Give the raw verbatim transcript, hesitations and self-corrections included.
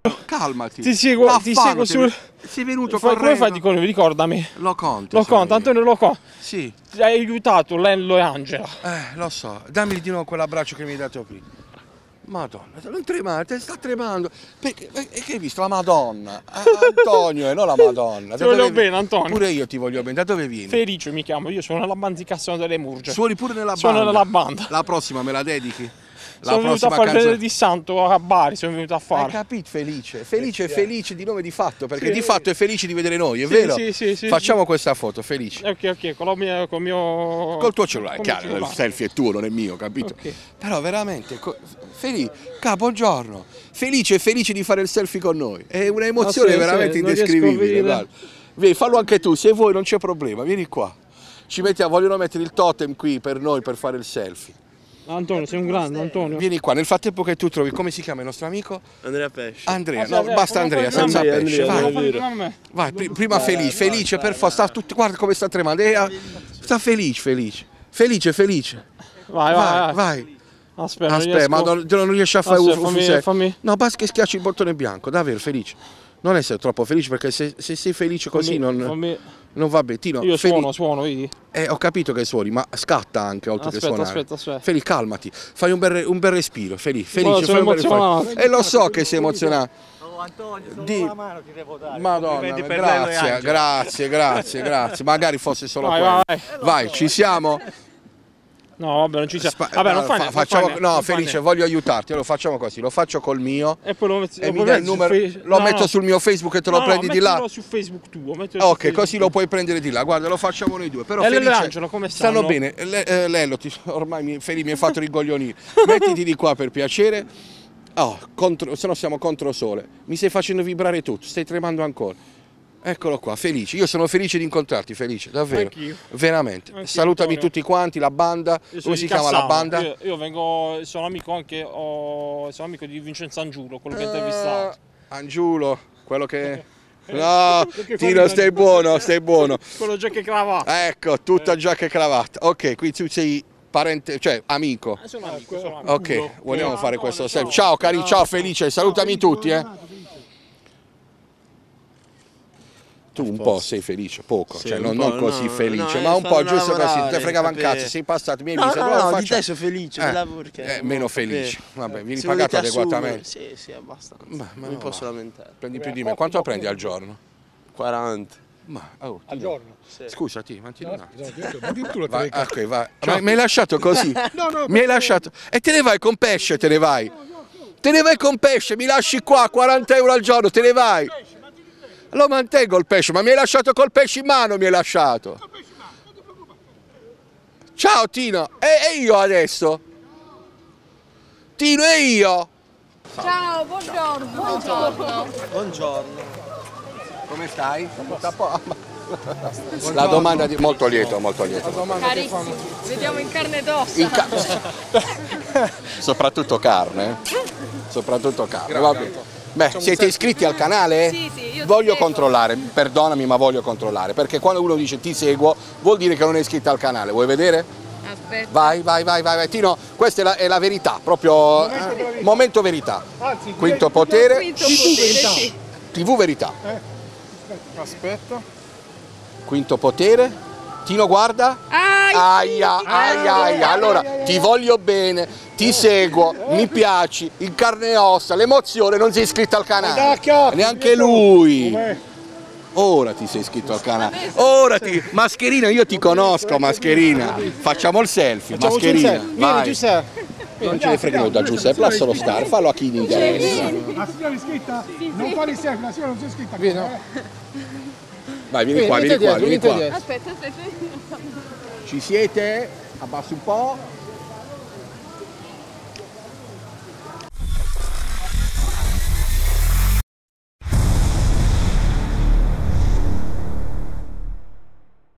calmati. Ti seguo, ti seguo sul... Sei venuto Fa, correndo. Come fai di cognome? Ricordami. Lo conto. Lo conto, Antonio lo conto. Sì. Ti hai aiutato Lello e Angela. Eh, lo so. Dammi di nuovo quell'abbraccio che mi hai dato prima. Madonna, non tremare, sta tremando. Perché, e che hai visto? La Madonna. Ah, Antonio, e non la Madonna. Ti voglio bene, Antonio. Pure io ti voglio bene. Da dove vieni? Felice mi chiamo, io sono nella bandicazione delle Murge. Suoni pure nella Suono banda. nella banda. La prossima me la dedichi? La sono venuto a fare il venerdì santo a Bari, sono venuto a fare. Hai capito, Felice? Felice è felice di nome di fatto, perché sì. Di fatto è felice di vedere noi, è sì, vero? Sì, sì, sì. Facciamo sì. questa foto, Felice. Ok, ok, con, mia, con il mio... Col tuo cellulare, con chiaro, cellulare. Il selfie è tuo, non è mio, capito? Okay. Però veramente, Felice, ca, buongiorno. Felice è felice di fare il selfie con noi. È un'emozione no, sì, veramente sì, indescrivibile. Guarda. Vieni, fallo anche tu, se vuoi non c'è problema, vieni qua. Ci mettiamo, vogliono mettere il totem qui per noi per fare il selfie. Antonio, sei un grande, Antonio. Vieni qua, nel frattempo che tu trovi, come si chiama il nostro amico? Andrea Pesce. Andrea, no, basta Andrea, senza Andrea, pesce, Andrea, vai. Andrea. Vai, pr prima Felice, Felice per forza, guarda come sta tremando, sta felice, felice, felice, felice. Vai, vai, vai. Aspetta, Aspetta, ma non, non riesci a fare un fammi, fammi. No, basta che schiacci il bottone bianco, davvero, Felice. Non essere troppo felice, perché se, se sei felice così fammi, non... Fammi. Non va bene, Tino. Io Feli... suono, suono, vedi? Eh, ho capito che suoni, ma scatta anche oltre aspetta, che suonare. Aspetta, aspetta, Feli, calmati, fai un bel, un bel respiro, Feli, felice, fai un bel respiro. E lo so che sei emozionato. Oh, Antonio, solo Di... la mano ti devo dare. Madonna, grazie, grazie, grazie, grazie. Magari fosse solo vai, quello. Vai, vai, ci siamo? No, vabbè, non ci siamo. Spa vabbè, non fa, fa, facciamo, non no, non Felice, voglio aiutarti, lo facciamo così, lo faccio col mio e poi lo metti, e mi dai il numero, lo no, metto no. sul mio Facebook e te lo no, prendi no, di là. No, su Facebook tuo, ok, così Facebook. Lo puoi prendere di là. Guarda, lo facciamo noi due. Però e Felice, Angelo, come stanno? Stanno bene. Le, eh, Lello, ti, ormai mi, Feli mi hai fatto rigoglionire. Mettiti di qua per piacere. Oh, contro, se no siamo contro sole. Mi stai facendo vibrare tutto, stai tremando ancora. Eccolo qua, Felice. Io sono felice di incontrarti, Felice, davvero. Anch'io. Veramente. Anch'io, Salutami Antonio. tutti quanti, la banda. Come si chiama la banda? Io, io vengo, sono amico anche, oh, sono amico di Vincenzo Angiulo, quello che hai intervistato. Uh, Angiulo, quello che... No, Tino, stai buono, stai buono. Quello giacca e cravatta. Ecco, tutta giacca e cravatta. Ok, qui tu sei parente, cioè amico. Eh, sono amico, sono amico. Ok, vogliamo fare questo selfie. Ciao cari, ciao Felice, salutami tutti, eh. Tu un po' sei felice, poco, sì, cioè non, non così no, felice, no, ma un po' giusto lavorare, così, te fregava un sapere. cazzo, sei passato, mi hai no, visto, no, allora no, faccia... di te sono felice, eh, lavoro perché... Eh, meno felice, vabbè, vieni se pagato volete adeguatamente. Assumere, sì, sì, abbastanza, Ma, ma non mi posso va. lamentare. Prendi più di me, quanto prendi al giorno? quaranta. Ma, oh, al giorno? Sì. Scusati, mantieni un attimo. Addirittura Vai, ok, vai. Ma mi hai lasciato così? No, no, mi hai lasciato... E te ne vai con pesce, te ne vai. Te ne vai con pesce, mi lasci qua, quaranta euro al giorno, te ne vai. Lo mantengo il pesce, ma mi hai lasciato col pesce in mano, mi hai lasciato. Ciao Tino, e, e io adesso? Tino, e io? Ciao, buongiorno. Buongiorno. Buongiorno. Come stai? La domanda di... Molto lieto, molto lieto. Carissimo, vediamo in carne ed ossa. In ca... Soprattutto carne. Soprattutto carne, va bene. Beh, siete iscritti al canale? Sì, sì, io voglio seguo. controllare, perdonami ma voglio controllare, perché quando uno dice ti seguo vuol dire che non è iscritto al canale, vuoi vedere? Aspetta. Vai, vai, vai, vai, vai. Tino, questa è la, è la verità, proprio momento, eh, momento verità. Anzi, Quinto potere, Quinto potere, sì. tivù verità. Eh, aspetta. Quinto potere, Tino guarda. Aia, aia, aia. Allora, ti voglio bene, ti seguo, mi piaci, in carne e ossa, l'emozione, non sei iscritto al canale. Neanche lui. Ora ti sei iscritto al canale. Ora ti... Mascherina, io ti conosco, Mascherina. Facciamo il selfie, Mascherina. Vai. Giuseppe. Non ce ne frega da Giuseppe, lascialo stare, fallo a chi gli interessa. La signora è iscritta? Non fa il selfie, la signora non si è iscritta. Vieni. Vai, vieni qua, vieni qua, vieni qua. Aspetta, aspetta. Ci siete? Abbasso un po'.